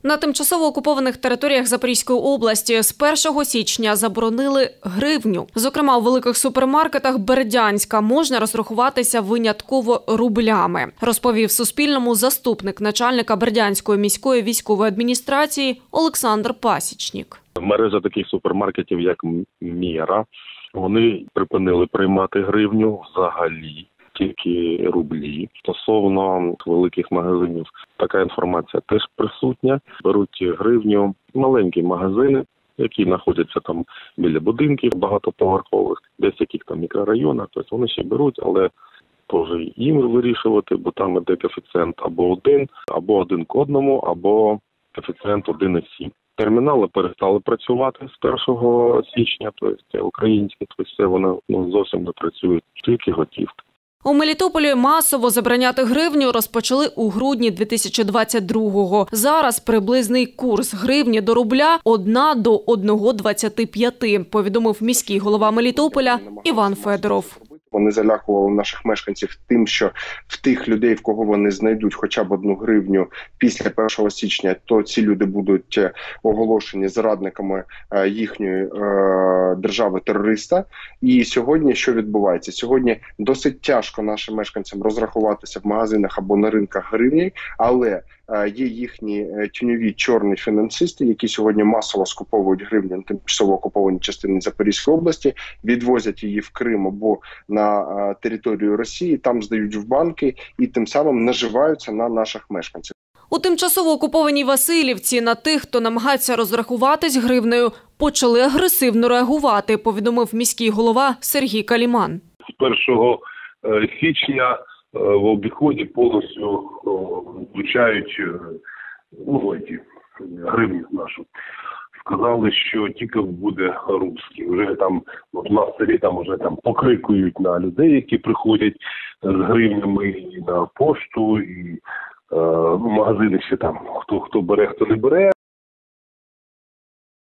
На тимчасово окупованих територіях Запорізької області з 1 січня заборонили гривню. Зокрема, у великих супермаркетах Бердянська можна розрахуватися винятково рублями, розповів Суспільному заступник начальника Бердянської міської військової адміністрації Олександр Пасічнік. Мережа таких супермаркетів, як Мєра, вони припинили приймати гривню взагалі. Тільки рублі. Стосовно великих магазинів, така інформація теж присутня. Беруть гривню маленькі магазини, які знаходяться там біля будинків багатоповерхових, десь яких там мікрорайонах. Тобто вони ще беруть, але теж їм вирішувати, бо там іде коефіцієнт або один к одному, або коефіцієнт 1,7. Термінали перестали працювати з 1 січня, тобто українські, тобто вони зовсім не працюють, тільки готівка. У Мелітополі масово забороняти гривню розпочали у грудні 2022-го. Зараз приблизний курс гривні до рубля 1 до 1,25, повідомив міський голова Мелітополя Іван Федоров. Вони залякували наших мешканців тим, що в тих людей, в кого вони знайдуть хоча б 1 гривню після 1 січня, то ці люди будуть оголошені зрадниками їхньої держави-терориста. І сьогодні що відбувається? Сьогодні досить тяжко нашим мешканцям розрахуватися в магазинах або на ринках гривні, але є їхні тіньові чорні фінансисти, які сьогодні масово скуповують гривні на тимчасово окупованій частині Запорізької області, відвозять її в Крим або на територію Росії, там здають в банки і тим самим наживаються на наших мешканців. У тимчасово окупованій Василівці на тих, хто намагається розрахуватись гривнею, почали агресивно реагувати, повідомив міський голова Сергій Каліман. З 1 січня в обіході повністю включають гривню нашу. Сказали, що тільки буде русський. Вже там на селі вже покрикують на людей, які приходять з гривнями і на пошту, і магазини ще там, хто бере, хто не бере.